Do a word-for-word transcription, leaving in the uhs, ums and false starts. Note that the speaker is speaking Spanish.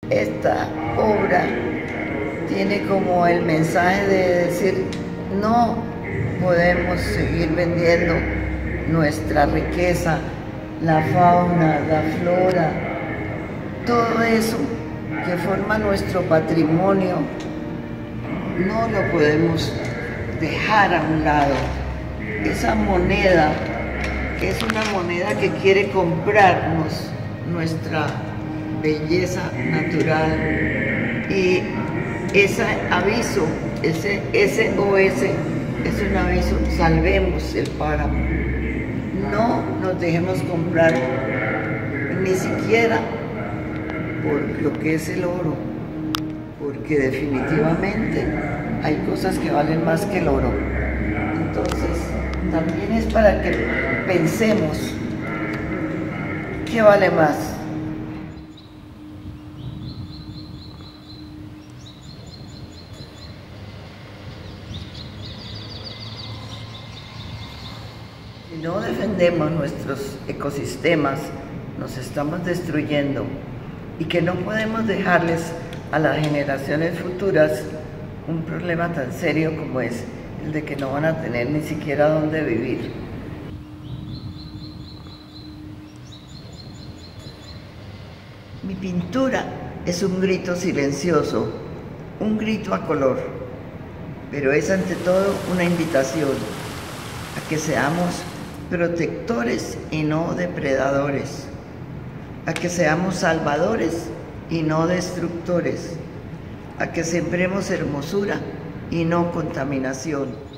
esta obra tiene como el mensaje de decir, no podemos seguir vendiendo nuestra riqueza, la fauna, la flora, todo eso que forma nuestro patrimonio, no lo podemos dejar a un lado. Esa moneda, que es una moneda que quiere comprarnos nuestra belleza natural, y ese aviso, ese S O S, es un aviso: salvemos el páramo, no nos dejemos comprar ni siquiera por lo que es el oro, porque definitivamente hay cosas que valen más que el oro. Entonces también es para que pensemos qué vale más. Si no defendemos nuestros ecosistemas, nos estamos destruyendo, y que no podemos dejarles a las generaciones futuras un problema tan serio como es el de que no van a tener ni siquiera dónde vivir. Mi pintura es un grito silencioso, un grito a color, pero es ante todo una invitación a que seamos protectores y no depredadores, a que seamos salvadores y no destructores, a que sembremos hermosura y no contaminación.